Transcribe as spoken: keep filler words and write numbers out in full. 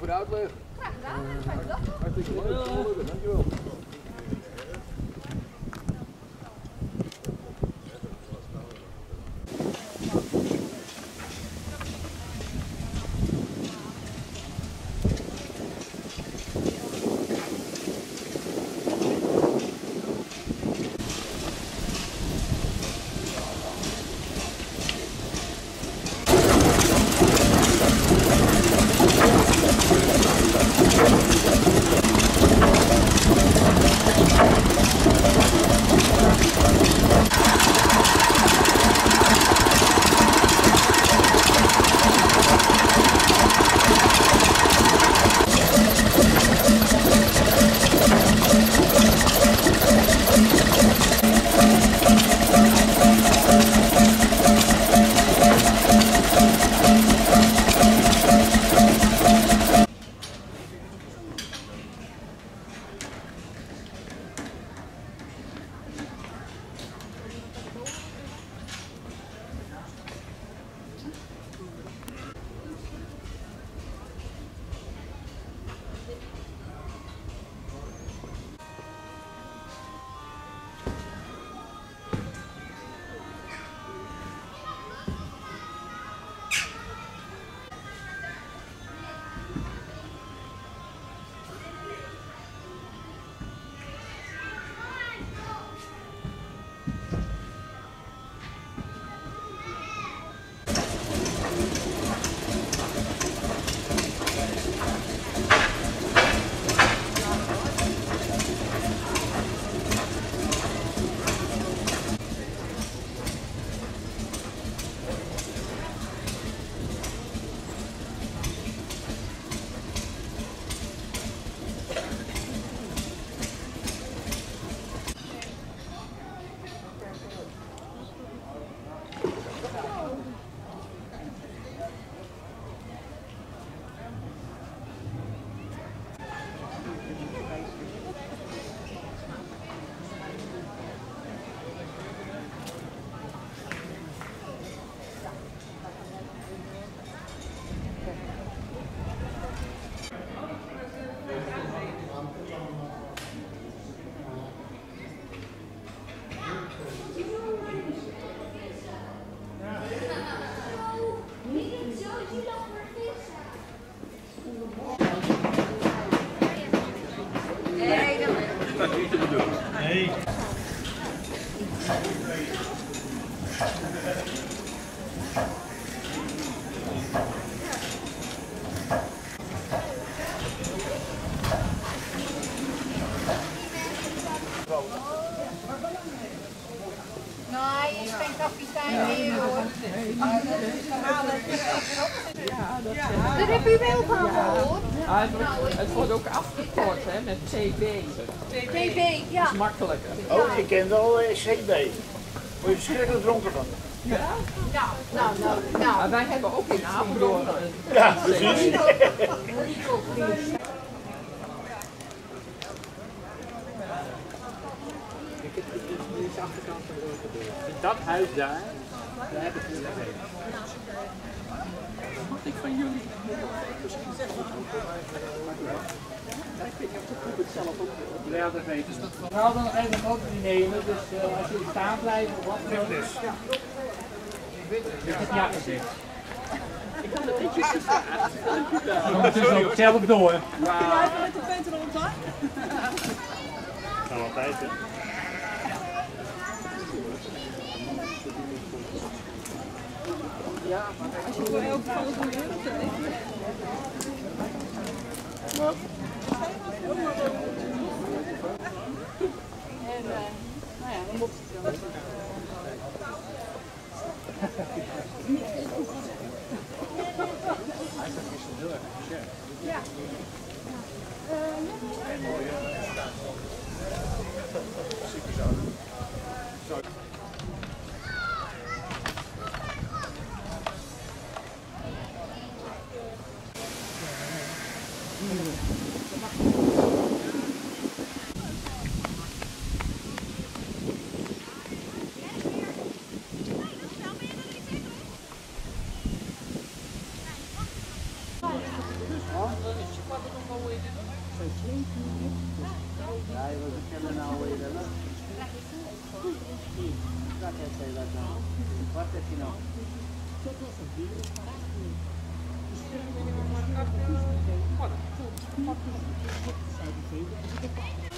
voor de uitleg. Graag gedaan, fijne dag nog. Hartstikke leuk, dankjewel. Nee. Nee, is geen kapitein meer hoor. Dat heb je wel gehoord. Ah, het, wordt, het wordt ook afgekort hè, met T B. T B, ja. Dat is makkelijker. Oh, ik ken wel uh, C B. Word je verschrikkelijk dronken van. Ja, nou, nou, nou. Maar wij hebben ook in Apeldoorn een Ja, precies. Dat huis daar, daar heb ik het gezeten. Mag ik van jullie? Ja, dat weet ik. We hadden nog even een auto nemen, dus uh, als jullie staan blijven of wat dan ook. Ik heb ja gezegd. Ik kan het niet zeggen. Dat is ook zelf door. Gaan we altijd, hè? Ja, maar als je voor elke van het milieu Wat? En, uh, nou ja, dan moet het wel. Ja. uh, hij was een kennen nou weer wel. Dat heeft hij dat nou. Wat heb je nou? Wat?